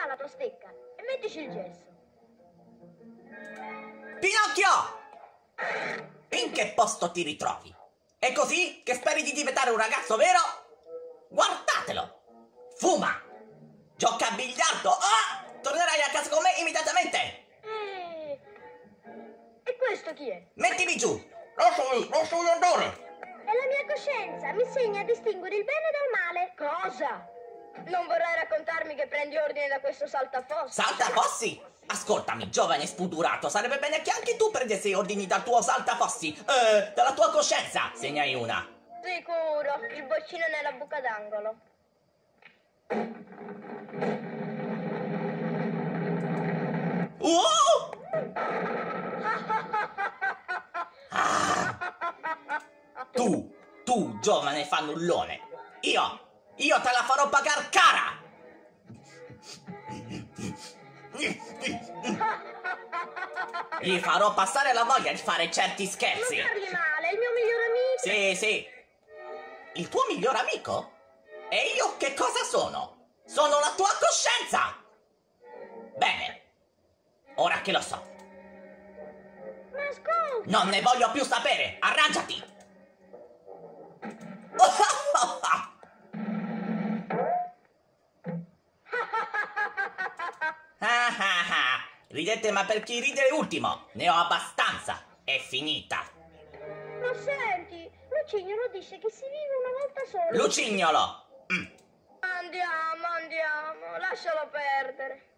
là la tua stecca e mettici il gesso. Pinocchio! In che posto ti ritrovi? È così che speri di diventare un ragazzo vero? Guardatelo! Fuma! Gioca a biliardo! Ah! Tornerai a casa con me immediatamente! E questo chi è? Mettimi giù! Lasciami andare! È la mia coscienza, mi insegna a distinguere il bene dal male. Cosa? Non vorrai raccontarmi che prendi ordine da questo saltafossi? Saltafossi? Ascoltami, giovane spudurato, sarebbe bene che anche tu prendessi ordini dal tuo saltafossi, dalla tua coscienza, se ne hai una. Sicuro, il boccino nella buca d'angolo. Tu, giovane fannullone, io te la farò pagar cara! Gli farò passare la voglia di fare certi scherzi. Non parli male, è il mio migliore amico. Sì. Il tuo miglior amico? E io che cosa sono? Sono la tua coscienza! Bene, ora che lo so. Ma ascolta! Non ne voglio più sapere, arrangiati! Ridete, ma per chi ride ultimo? Ne ho abbastanza, è finita. Ma senti, Lucignolo dice che si vive una volta sola. Lucignolo! Andiamo, lascialo perdere.